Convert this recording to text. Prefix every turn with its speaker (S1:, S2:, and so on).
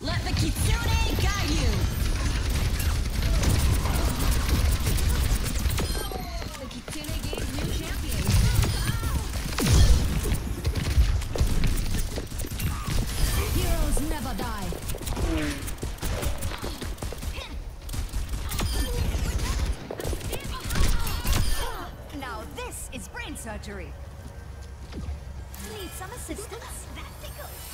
S1: Let the Kitsune guide you! The Kitsune gains new champion. Heroes never die.
S2: Now this is brain surgery. Need some assistance? That tickles.